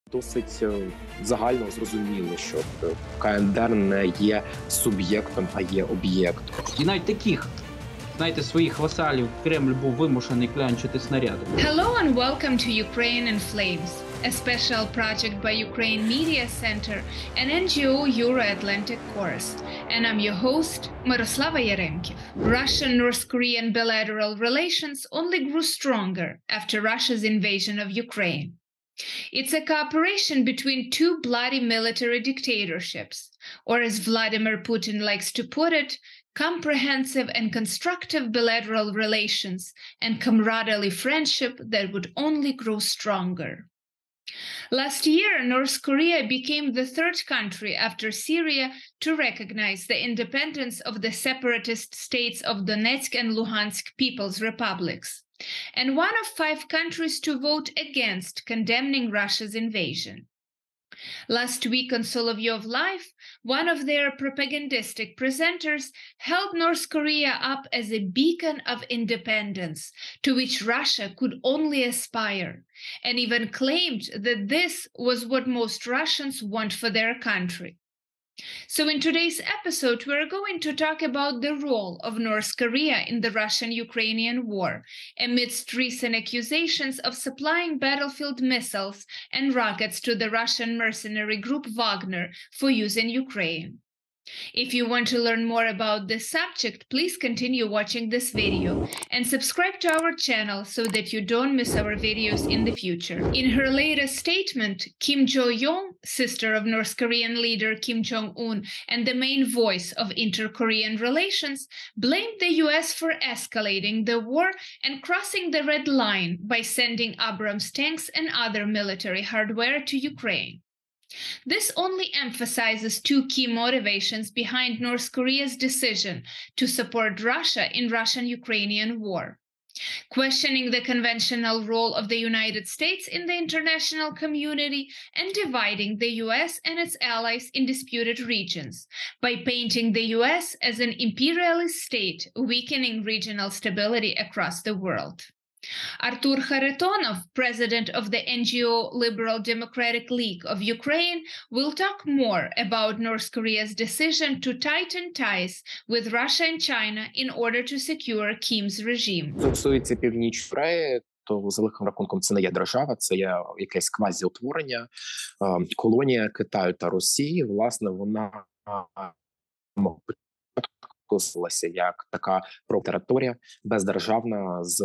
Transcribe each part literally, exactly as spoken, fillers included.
Досить загально зрозуміло, що КНДР не є суб'єктом, а є об'єктом. І навіть таких, знаєте, своїх васалів Кремль був вимушений клянчити снаряди. Hello and welcome to Ukraine in Flames, a special project by Ukraine Media Center and N G O Euro-Atlantic Course. And I'm your host, Miroslava Yaremkiv. Russian-North Korean bilateral relations only grew stronger after Russia's invasion of Ukraine. It's a cooperation between two bloody military dictatorships, or as Vladimir Putin likes to put it, comprehensive and constructive bilateral relations and camaraderie friendship that would only grow stronger. Last year, North Korea became the third country after Syria to recognize the independence of the separatist states of Donetsk and Luhansk People's Republics, and one of five countries to vote against condemning Russia's invasion. Last week on Soloviev Live, one of their propagandistic presenters held North Korea up as a beacon of independence to which Russia could only aspire, and even claimed that this was what most Russians want for their country. So in today's episode, we're going to talk about the role of North Korea in the Russian-Ukrainian war, amidst recent accusations of supplying battlefield missiles and rockets to the Russian mercenary group Wagner for use in Ukraine. If you want to learn more about this subject, please continue watching this video and subscribe to our channel so that you don't miss our videos in the future. In her latest statement, Kim Jo-young, sister of North Korean leader Kim Jong-un and the main voice of inter-Korean relations, blamed the U S for escalating the war and crossing the red line by sending Abrams tanks and other military hardware to Ukraine. This only emphasizes two key motivations behind North Korea's decision to support Russia in Russian-Ukrainian war: questioning the conventional role of the United States in the international community and dividing the U S and its allies in disputed regions by painting the U S as an imperialist state, weakening regional stability across the world. Artur Kharitonov, president of the N G O Liberal Democratic League of Ukraine, will talk more about North Korea's decision to tighten ties with Russia and China in order to secure Kim's regime. Стосується Північної Кореї, то за великим рахунком це не є держава, це є якесь квазіутворення, колонія Китаю та Росії. Власне, вона як така територія бездержавна з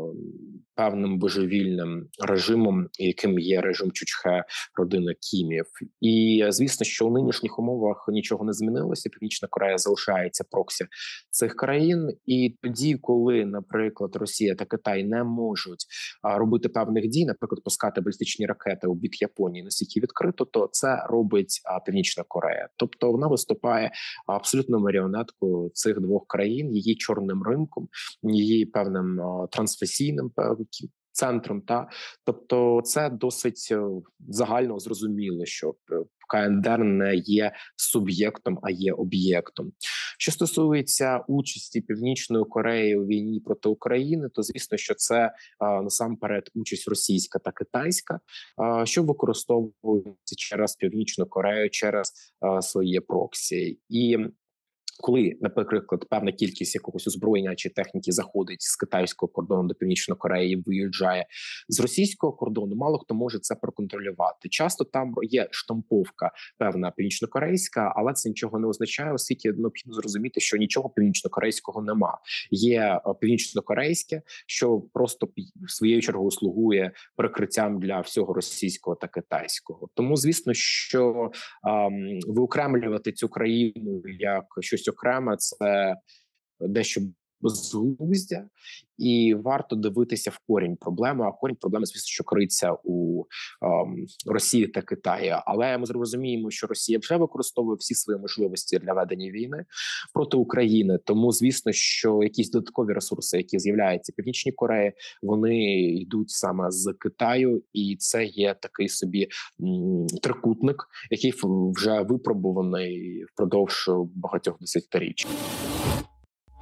певним божевільним режимом, яким є режим Чучхе родини Кімів. І звісно, що у нинішніх умовах нічого не змінилося. Північна Корея залишається проксі цих країн. І тоді, коли, наприклад, Росія та Китай не можуть робити певних дій, наприклад, пускати балістичні ракети у бік Японії настільки відкрито, то це робить Північна Корея. Тобто вона виступає абсолютно маріонеткою цих двох країн, її чорним ринком, її певним трансфесійним центром. Та тобто це досить загально зрозуміло, що КНДР не є суб'єктом, а є об'єктом. Що стосується участі Північної Кореї у війні проти України, то звісно, що це а, насамперед участь російська та китайська, а, що використовується через Північну Корею, через а, свої проксі. І коли, наприклад, певна кількість якогось озброєння чи техніки заходить з китайського кордону до Північної Кореї, виїжджає з російського кордону, мало хто може це проконтролювати. Часто там є штамповка певна північнокорейська, але це нічого не означає, оскільки необхідно зрозуміти, що нічого північнокорейського нема. Є північнокорейське, що просто своєю чергою слугує прикриттям для всього російського та китайського. Тому, звісно, що ем, виокремлювати цю країну як щось окремо, це дещо безглуздя, і варто дивитися в корінь проблеми. А корінь проблеми, звісно, що криється у ем, Росії та Китаї. Але ми розуміємо, що Росія вже використовує всі свої можливості для ведення війни проти України. Тому, звісно, що якісь додаткові ресурси, які з'являються в Північній Кореї, вони йдуть саме з Китаю, і це є такий собі м, трикутник, який вже випробуваний впродовж багатьох десятиріч.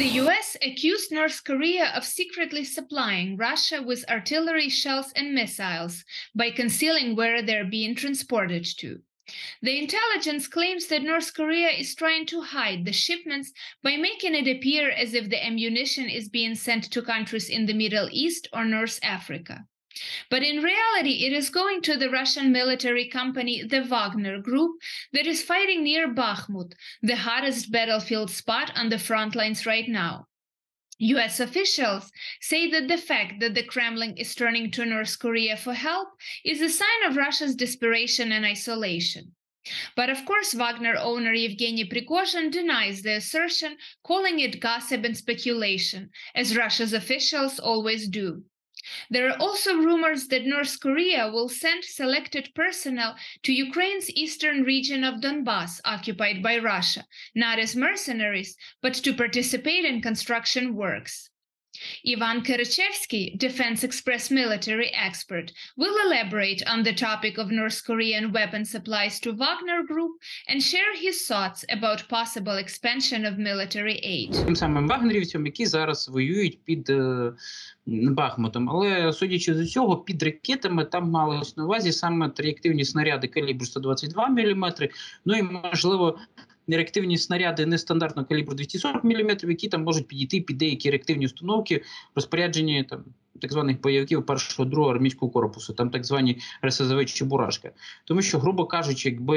The U S accused North Korea of secretly supplying Russia with artillery shells and missiles by concealing where they're being transported to. The intelligence claims that North Korea is trying to hide the shipments by making it appear as if the ammunition is being sent to countries in the Middle East or North Africa. But in reality, it is going to the Russian military company, the Wagner Group, that is fighting near Bakhmut, the hottest battlefield spot on the front lines right now. U S officials say that the fact that the Kremlin is turning to North Korea for help is a sign of Russia's desperation and isolation. But of course, Wagner owner Yevgeny Prigozhin denies the assertion, calling it gossip and speculation, as Russia's officials always do. There are also rumors that North Korea will send selected personnel to Ukraine's eastern region of Donbas, occupied by Russia, not as mercenaries, but to participate in construction works. Ivan Karachevsky, Defense Express military expert, will elaborate on the topic of North Korean weapon supplies to Wagner Group and share his thoughts about possible expansion of military aid. Тим самим вагнерівцям, які зараз воюють під е, Бахмутом. Але, судячи з цього, під ракетами там малось на увазі саме реактивні снаряди калібру сто двадцять два міліметри, ну і, можливо, реактивні снаряди нестандартного калібру двісті сорок міліметрів, які там можуть підійти під деякі реактивні установки, розпоряджені там так званих бойовиків першого другого армійського корпусу, там так звані РСЗВ «Чебурашка». Тому що, грубо кажучи, якби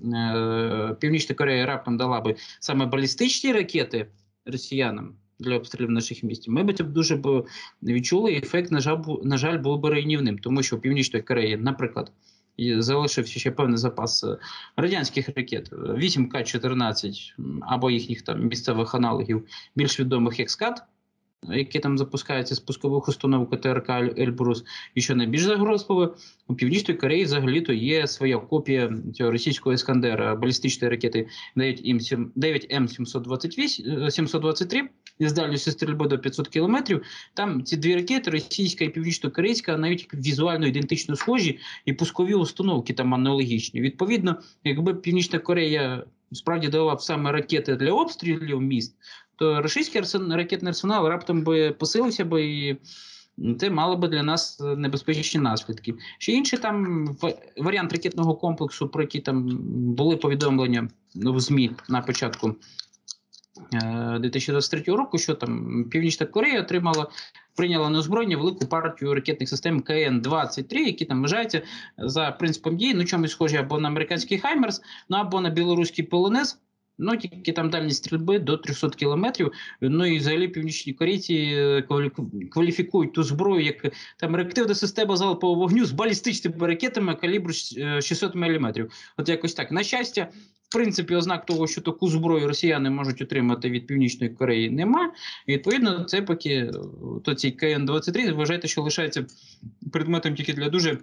е, Північна Корея раптом дала би саме балістичні ракети росіянам для обстрілів наших міст, ми б це дуже б відчули, і ефект, на жаль, на жаль, був би руйнівним, тому що у Північної Кореї, наприклад, і залишився ще певний запас радянських ракет вісім Ка чотирнадцять або їхніх там місцевих аналогів, більш відомих як «Скат», які там запускаються з пускових установок КТРК «Ельбрус», і що найбільш загрозливе, у Північної Кореї взагалі-то є своя копія цього російського «Іскандера», балістичної ракети дев'ять Ем сімсот двадцять три з дальністю стрільби до п'ятсот кілометрів. Там ці дві ракети, російська і північно-корейська, навіть візуально ідентично схожі, і пускові установки там аналогічні. Відповідно, якби Північна Корея справді дала б саме ракети для обстрілів міст, то російський ракетний арсенал раптом би посилився би, і це мало би для нас небезпечні наслідки. Ще інший там варіант ракетного комплексу, про який там були повідомлення в ЗМІ на початку дві тисячі двадцять третього року, що там Північна Корея отримала, прийняла на озброєння велику партію ракетних систем Ка Ен двадцять три, які там вважаються за принципом дії, ну чомусь схожі або на американський «Хаймерс», ну або на білоруський «Полонез», ну тільки там дальність стрільби до трьохсот кілометрів. Ну і взагалі північні корейці кваліфікують ту зброю як там реактивна система залпового вогню з балістичними ракетами калібру шістсот міліметрів. От якось так. На щастя, в принципі, ознак того, що таку зброю росіяни можуть отримати від Північної Кореї, нема. І, відповідно, це поки то цей Ка Ен двадцять три, вважайте, що лишається предметом тільки для дуже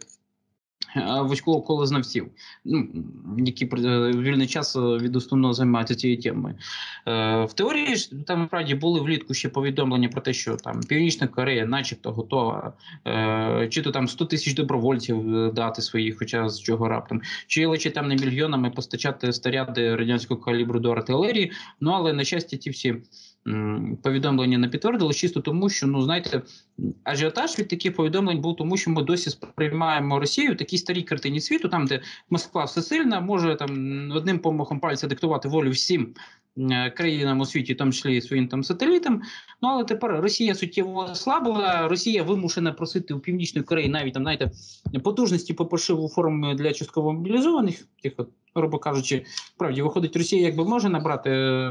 вузького кола знавців, ну, які в вільний час від основного займаються цією темою. Е, в теорії ж там, насправді, були влітку ще повідомлення про те, що там Північна Корея начебто готова е, чи то там сто тисяч добровольців дати своїх, хоча з чого раптом, чи лише там не мільйонами постачати снаряди радянського калібру до артилерії, ну але, на щастя, ті всі повідомлення не підтвердили, чисто тому, що, ну, знаєте, ажіотаж від таких повідомлень був тому, що ми досі сприймаємо Росію в такій старій картині світу, там, де Москва всесильна, може там одним помахом пальця диктувати волю всім країнам у світі, в тому числі і своїм там сателітам. Ну, але тепер Росія суттєво ослабла, Росія вимушена просити у Північної Кореї навіть там, знаєте, потужності по пошиву форм для частково мобілізованих, тих, от, грубо кажучи, справді, виходить, Росія якби може набрати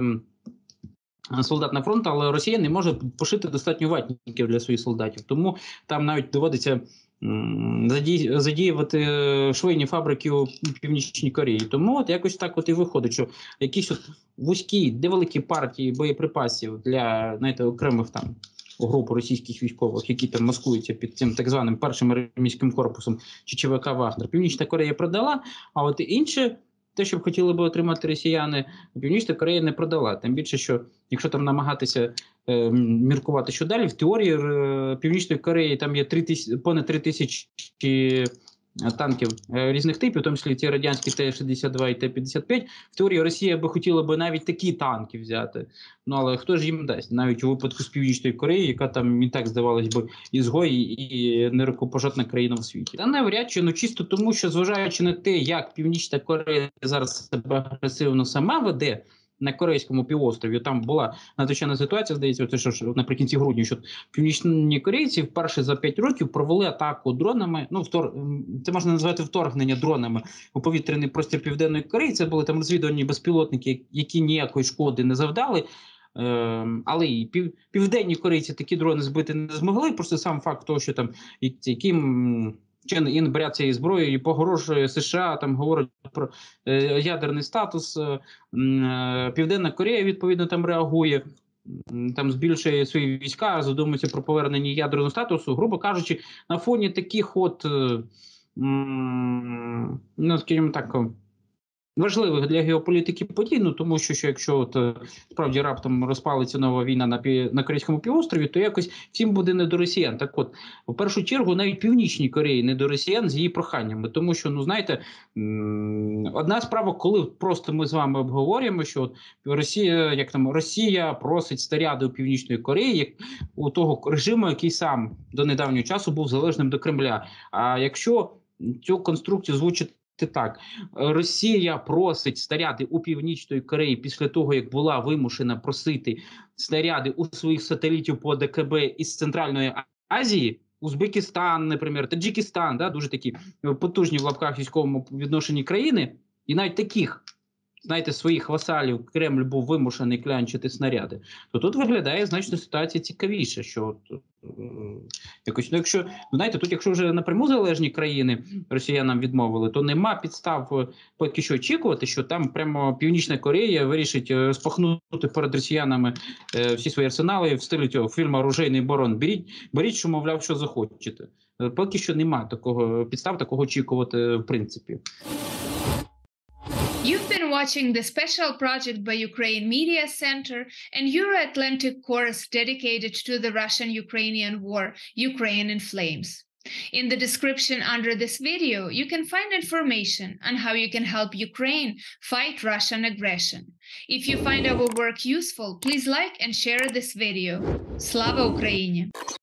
солдат на фронт, але Росія не може пошити достатньо ватників для своїх солдатів. Тому там навіть доводиться заді... задіювати швейні фабрики у Північній Кореї. Тому от якось так от і виходить, що якісь от вузькі, невеликі партії боєприпасів для, знаєте, окремих там груп російських військових, які там маскуються під цим так званим першим армійським корпусом чи ЧВК «Вагнер», Північна Корея продала, а от інше, те, що б хотіли би отримати росіяни, Північна Корея не продала. Тим більше, що якщо там намагатися е, міркувати що далі, в теорії е, Північної Кореї там є три тисячі, понад три тисячі танків різних типів, в тому числі ті радянські Т шістдесят два і Т п'ятдесят п'ять. В теорії Росія би хотіла би навіть такі танки взяти. Ну, але хто ж їм дасть? Навіть у випадку з Північної Кореї, яка там і так, здавалось би, ізгой і нерукопожатна країна в світі. Та навряд чи, ну чисто тому, що зважаючи на те, як Північна Корея зараз себе агресивно сама веде, на Корейському півострові, там була надзвичайна ситуація, здається, це що наприкінці грудня, що північні корейці вперше за п'ять років провели атаку дронами, ну, втор... це можна назвати вторгнення дронами у повітряний простір Південної Кореї. Це були там розвідувальні безпілотники, які ніякої шкоди не завдали. Ем, але і пів... південні корейці такі дрони збити не змогли, просто сам факт того, що там яким... Ін бере цієї зброї і погрожує США, там говорить про е, ядерний статус. Е, е, Південна Корея, відповідно, там реагує, там збільшує свої війська, задумується про повернення ядерного статусу. Грубо кажучи, на фоні таких от, е, е, ну, скажімо так, важливих для геополітики подій, ну тому що, що якщо от, справді раптом розпалиться нова війна на, пі, на Корейському півострові, то якось всім буде не до росіян. Так от, в першу чергу, навіть Північній Кореї не до росіян з її проханнями, тому що, ну знаєте, одна справа, коли просто ми з вами обговорюємо, що от Росія, як там, Росія просить снаряди у Північної Кореї, як у того режиму, який сам до недавнього часу був залежним до Кремля. А якщо цю конструкцію звучить так, Росія просить снаряди у Північної Кореї після того, як була вимушена просити снаряди у своїх сателітів по Д К Б із Центральної Азії, Узбекистан, наприклад, Таджикистан, да, дуже такі потужні в лапках військовому відношенні країни, і навіть таких, знаєте, своїх васалів Кремль був вимушений клянчити снаряди, то тут виглядає значно ситуація цікавіше, що от, якось, ну, якщо, знаєте, тут якщо вже напряму залежні країни росіянам відмовили, то нема підстав поки що очікувати, що там прямо Північна Корея вирішить спахнути перед росіянами е, всі свої арсенали в стилі цього фільму «Оружейний барон». Беріть, беріть, що, мовляв, що захочете. Поки що нема такого підстав, такого очікувати в принципі. You've been watching the special project by Ukraine Media Center and Euro-Atlantic course dedicated to the Russian-Ukrainian war, Ukraine in Flames. In the description under this video, you can find information on how you can help Ukraine fight Russian aggression. If you find our work useful, please like and share this video. Slava Ukraini!